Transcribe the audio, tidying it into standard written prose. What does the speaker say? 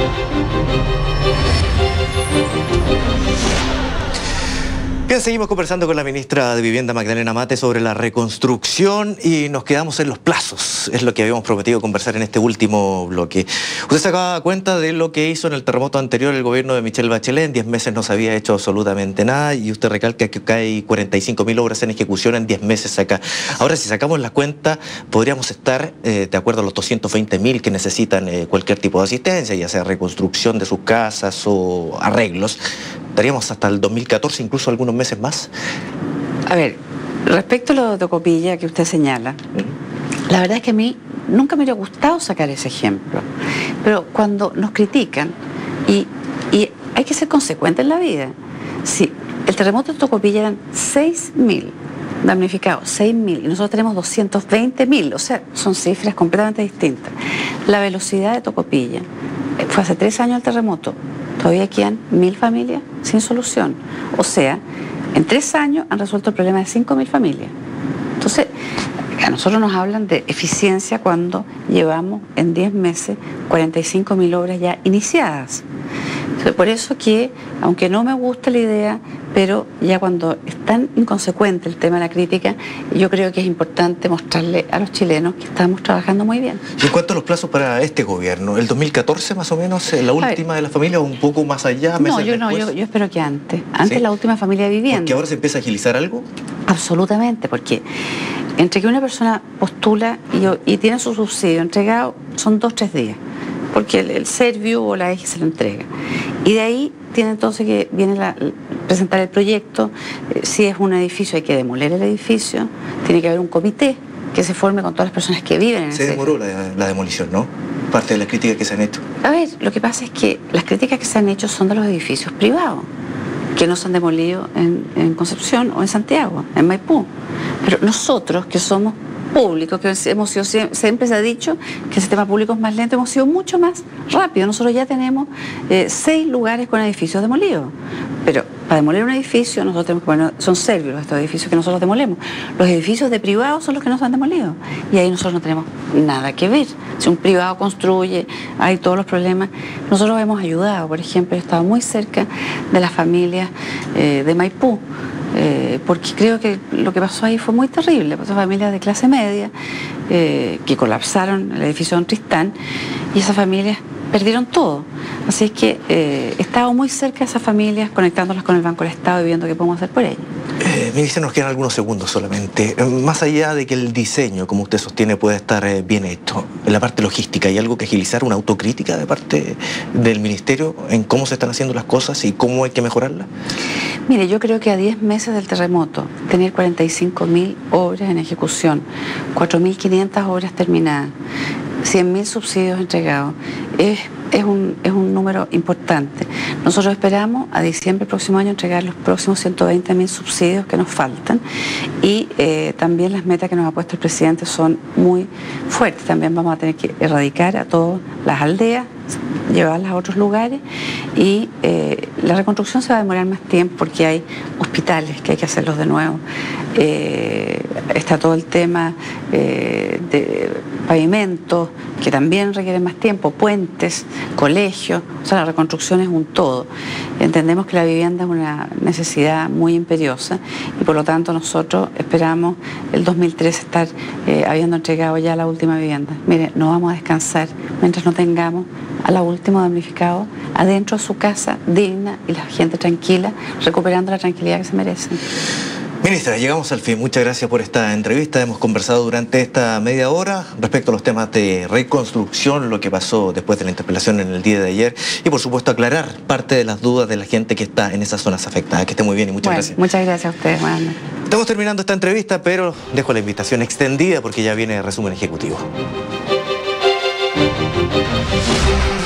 Bien, seguimos conversando con la ministra de Vivienda, Magdalena Mate, sobre la reconstrucción y nos quedamos en los plazos. Es lo que habíamos prometido conversar en este último bloque. Usted se acaba cuenta de lo que hizo en el terremoto anterior el gobierno de Michelle Bachelet. En 10 meses no se había hecho absolutamente nada y usted recalca que hay 45.000 obras en ejecución en 10 meses acá. Ahora, si sacamos la cuenta, podríamos estar de acuerdo a los 220.000 que necesitan cualquier tipo de asistencia, ya sea reconstrucción de sus casas o arreglos. Estaríamos hasta el 2014, incluso algunos meses más. A ver, respecto a lo de Tocopilla que usted señala, la verdad es que a mí nunca me hubiera gustado sacar ese ejemplo. Pero cuando nos critican, y hay que ser consecuente en la vida, si el terremoto de Tocopilla eran 6.000 damnificados, 6.000, y nosotros tenemos 220.000, o sea, son cifras completamente distintas. La velocidad de Tocopilla, fue hace 3 años el terremoto, todavía quedan 1.000 familias sin solución. O sea, en 3 años han resuelto el problema de 5.000 familias. Entonces, a nosotros nos hablan de eficiencia cuando llevamos en 10 meses 45.000 obras ya iniciadas. Entonces, por eso que, aunque no me gusta la idea, pero ya cuando es tan inconsecuente el tema de la crítica, yo creo que es importante mostrarle a los chilenos que estamos trabajando muy bien. ¿Y en cuanto a los plazos para este gobierno? ¿El 2014 más o menos, la última de la familia o un poco más allá? No, yo espero que antes. Antes, ¿sí? La última familia vivienda. ¿Porque ahora se empieza a agilizar algo? Absolutamente, porque entre que una persona postula y tiene su subsidio entregado, son 2-3 días. Porque el Serviu o la EGI se lo entrega. Y de ahí tiene entonces que viene presentar el proyecto. Si es un edificio hay que demoler el edificio, tiene que haber un comité que se forme con todas las personas que viven en ese edificio. Se demoró la demolición, ¿no? Parte de las críticas que se han hecho. A ver, lo que pasa es que las críticas que se han hecho son de los edificios privados, que no se han demolido en Concepción o en Santiago, en Maipú. Pero nosotros, que somos público, que hemos sido, siempre se ha dicho que el sistema público es más lento, hemos sido mucho más rápido. Nosotros ya tenemos 6 lugares con edificios demolidos, pero para demoler un edificio nosotros tenemos que poner, son servios estos edificios que nosotros demolemos. Los edificios de privados son los que no se han demolido y ahí nosotros no tenemos nada que ver. Si un privado construye, hay todos los problemas. Nosotros hemos ayudado, por ejemplo, he estado muy cerca de las familias de Maipú, porque creo que lo que pasó ahí fue muy terrible. Pues, familias de clase media que colapsaron el edificio de Don Tristán y esas familias perdieron todo. Así es que he estado muy cerca de esas familias, conectándolas con el Banco del Estado y viendo qué podemos hacer por ellas. Ministra, nos quedan algunos segundos solamente. Más allá de que el diseño, como usted sostiene, puede estar bien hecho, en la parte logística, ¿hay algo que agilizar, una autocrítica de parte del Ministerio en cómo se están haciendo las cosas y cómo hay que mejorarlas? Mire, yo creo que a 10 meses del terremoto, tener 45.000 obras en ejecución, 4.500 obras terminadas, 100.000 subsidios entregados, es un número importante. Nosotros esperamos a diciembre del próximo año entregar los próximos 120.000 subsidios que nos faltan y también las metas que nos ha puesto el presidente son muy fuertes. También vamos a tener que erradicar a todas las aldeas, llevarlas a otros lugares y la reconstrucción se va a demorar más tiempo porque hay hospitales que hay que hacerlos de nuevo. Está todo el tema de pavimentos que también requieren más tiempo, puentes, colegios, o sea, la reconstrucción es un todo. Entendemos que la vivienda es una necesidad muy imperiosa y por lo tanto nosotros esperamos el 2013 estar habiendo entregado ya la última vivienda. Mire, no vamos a descansar mientras no tengamos a la última damnificada adentro de su casa, digna y la gente tranquila, recuperando la tranquilidad que se merecen. Ministra, llegamos al fin. Muchas gracias por esta entrevista. Hemos conversado durante esta media hora respecto a los temas de reconstrucción, lo que pasó después de la interpelación en el día de ayer y, por supuesto, aclarar parte de las dudas de la gente que está en esas zonas afectadas. Que esté muy bien y muchas gracias. Muchas gracias a ustedes, Juan. Estamos terminando esta entrevista, pero dejo la invitación extendida porque ya viene el resumen ejecutivo.